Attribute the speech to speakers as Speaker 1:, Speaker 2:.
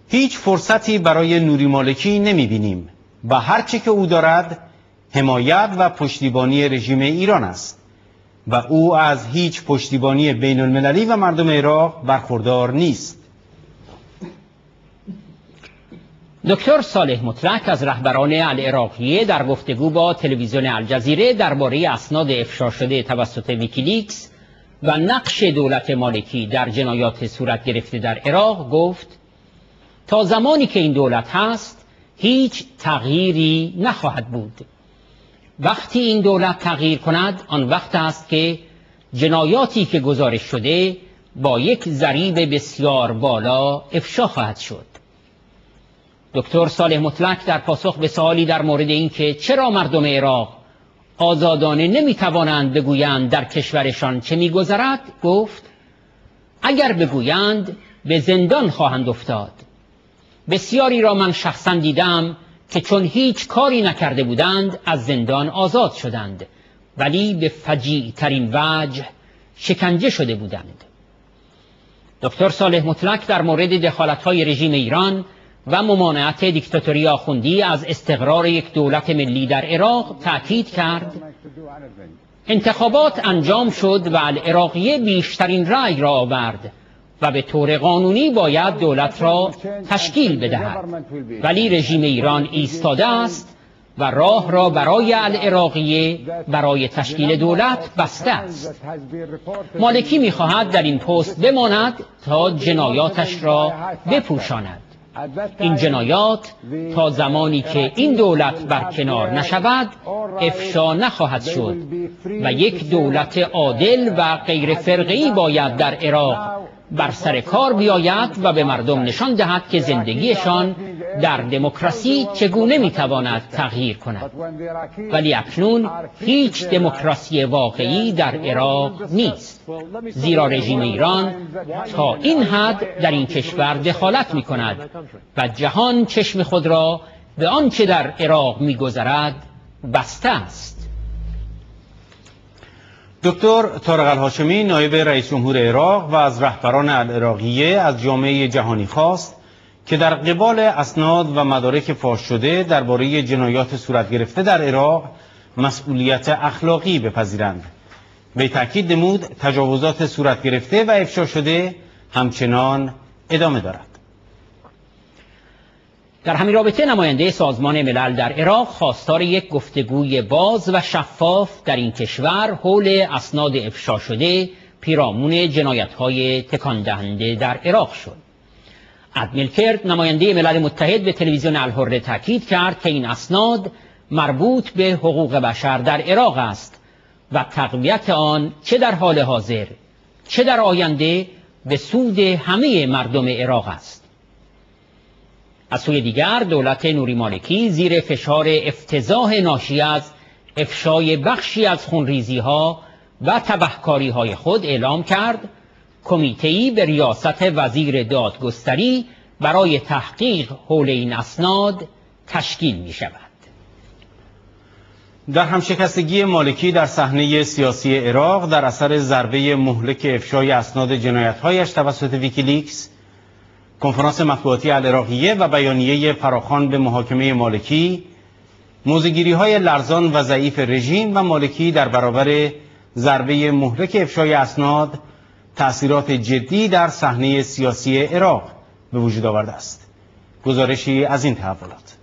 Speaker 1: هیچ فرصتی برای نوری مالکی نمی‌بینیم و هرچه که او دارد حمایت و پشتیبانی رژیم ایران است و او از هیچ پشتیبانی بین المللی و مردم عراق برخوردار نیست.
Speaker 2: دکتر صالح مطلق از رهبران العراقیه در گفتگو با تلویزیون الجزیره درباره اسناد افشا شده توسط ویکیلیکس و نقش دولت مالکی در جنایات صورت گرفته در عراق گفت تا زمانی که این دولت هست هیچ تغییری نخواهد بود. وقتی این دولت تغییر کند آن وقت است که جنایاتی که گزارش شده با یک ضریب بسیار بالا افشا خواهد شد. دکتر صالح مطلق در پاسخ به سوالی در مورد اینکه چرا مردم عراق آزادانه نمیتوانند بگویند در کشورشان چه میگذرد گفت اگر بگویند به زندان خواهند افتاد. بسیاری را من شخصا دیدم که چون هیچ کاری نکرده بودند از زندان آزاد شدند ولی به فجیع ترین وجه شکنجه شده بودند. دکتر صالح مطلق در مورد دخالت‌های رژیم ایران و ممانعت دیکتاتوری آخوندی از استقرار یک دولت ملی در عراق تأکید کرد انتخابات انجام شد و العراقیه بیشترین رأی را آورد و به طور قانونی باید دولت را تشکیل بدهد ولی رژیم ایران ایستاده است و راه را برای العراقیه برای تشکیل دولت بسته است. مالکی می‌خواهد در این پست بماند تا جنایاتش را بپوشاند. این جنایات تا زمانی که این دولت برکنار نشود افشا نخواهد شد و یک دولت عادل و غیر فرقه‌ای باید در عراق بر سر کار بیاید و به مردم نشان دهد که زندگیشان در دموکراسی چگونه میتواند تغییر کند. ولی اکنون هیچ دموکراسی واقعی در عراق نیست زیرا رژیم ایران تا این حد در این کشور دخالت میکند و جهان چشم خود را به آنچه در عراق میگذرد بسته است.
Speaker 1: دکتر طارق الهاشمی نایب رئیس جمهور عراق و از رهبران العراقیه از جامعه جهانی خواست که در قبال اسناد و مدارک فاش شده درباره جنایات صورت گرفته در عراق مسئولیت اخلاقی بپذیرند. به تأکید نمود تجاوزات صورت گرفته و افشا شده همچنان ادامه دارد.
Speaker 2: در همین رابطه نماینده سازمان ملل در عراق خواستار یک گفتگوی باز و شفاف در این کشور حول اسناد افشا شده پیرامون جنایت‌های تکان دهنده در عراق شد. ادمیل کرد نماینده ملل متحد به تلویزیون الحره تاکید کرد که این اسناد مربوط به حقوق بشر در عراق است و تقویت آن چه در حال حاضر چه در آینده به سود همه مردم عراق است. از سوی دیگر دولت نوری مالکی زیر فشار افتضاح ناشی از افشای بخشی از خونریزی‌ها و تبهکاری‌های خود اعلام کرد کمیته‌ای به ریاست وزیر دادگستری برای تحقیق حول این اسناد تشکیل می‌شود.
Speaker 1: در همشکستگی مالکی در صحنه سیاسی عراق در اثر ضربه مهلک افشای اسناد جنایت‌هایش توسط ویکیلیکس، کنفرانس مطبوعاتی العراقیه و بیانیه فراخوان به محاکمه مالکی، موضع‌گیری‌های لرزان و ضعیف رژیم و مالکی در برابر ضربه مهلک افشای اسناد تأثیرات جدی در صحنه سیاسی عراق به وجود آورده است. گزارشی از این تحولات.